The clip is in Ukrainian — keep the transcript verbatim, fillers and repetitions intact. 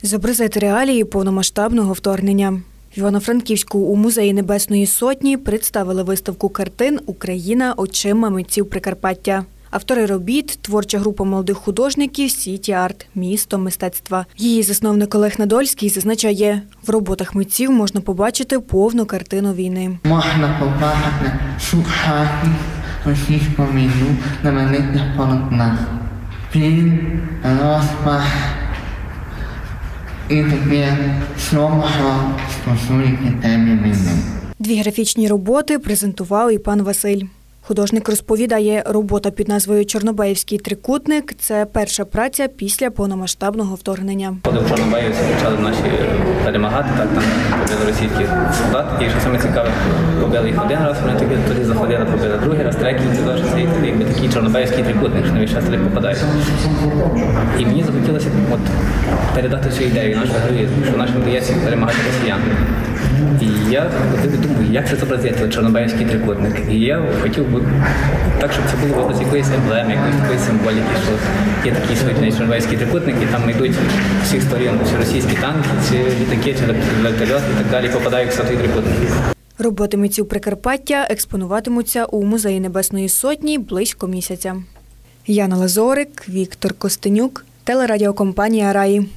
Зобразити реалії повномасштабного вторгнення. В Івано-Франківську у Музеї Небесної Сотні представили виставку картин «Україна очима митців Прикарпаття». Автори робіт – творча група молодих художників «Сіті Арт. Місто мистецтва». Її засновник Олег Надольський зазначає, в роботах митців можна побачити повну картину війни. Можна побачити сучасні російську війну на великих полотнах. Біль, розпах і таке слово, що стосується темі війни. Дві графічні роботи презентував і пан Василь. Художник розповідає, робота під назвою «Чорнобаївський трикутник» – це перша праця після повномасштабного вторгнення. Коли в Чорнобаївці почали наші перемагати, так, там побили російських солдат. І що саме цікаве, побили їх один раз, вони тоді, тоді заходили, побили другий раз, третій, і це якби, якби такий чорнобаївський трикутник, що новий час туди попадає. І мені захотілося от, передати цю ідею нашого героїзму, що нашим вдається перемагати росіян. І я думаю, як це зобразити, Чорнобаївський трикутник. І я хотів би так, щоб це було з якоїсь емблеми, якоїсь такої символіки, що є такий сьогодні Чорнобаївський трикутник, і там йдуть з всіх сторін, чи російські танки, чи літаки, чи вертольоти і так далі, попадають в той трикутник. Роботи митців Прикарпаття експонуватимуться у Музеї Небесної Сотні близько місяця. Яна Лазорик, Віктор Костенюк, телерадіокомпанія «Раї».